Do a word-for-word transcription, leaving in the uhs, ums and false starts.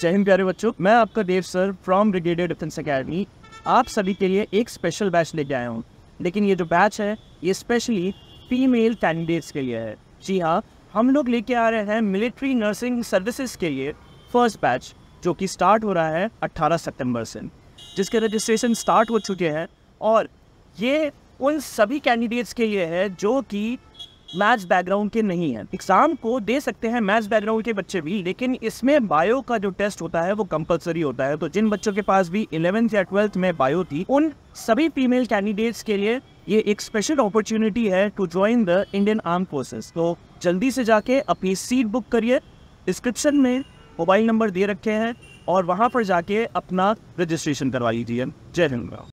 जय हिंद प्यारे बच्चों, मैं आपका Dev sir from brigadier defence academy आप सभी के लिए एक स्पेशल बैच लेके आया हूँ। लेकिन ये जो बैच है ये स्पेशली फीमेल कैंडिडेट्स के लिए है। जी हाँ, हम लोग लेके आ रहे हैं मिलिट्री नर्सिंग सर्विसेज के लिए फर्स्ट बैच, जो कि स्टार्ट हो रहा है अट्ठारह सितंबर से, जिसके रजिस्ट्रेशन स्टार्ट हो चुके हैं। और ये उन सभी कैंडिडेट्स के लिए है जो कि मैथ्स बैकग्राउंड के नहीं है। एग्जाम को दे सकते हैं मैथ्स बैकग्राउंड के बच्चे भी, लेकिन इसमें बायो का जो टेस्ट होता है वो कंपलसरी होता है। तो जिन बच्चों के पास भी इलेवेंथ या ट्वेल्थ में बायो थी, उन सभी फीमेल कैंडिडेट्स के लिए ये एक स्पेशल अपॉर्चुनिटी है to join the Indian arm forces. तो जल्दी से जाके अपनी सीट बुक करिए। डिस्क्रिप्शन में मोबाइल नंबर दे रखे हैं और वहाँ पर जाके अपना रजिस्ट्रेशन करवा लीजिए। जय हिंद।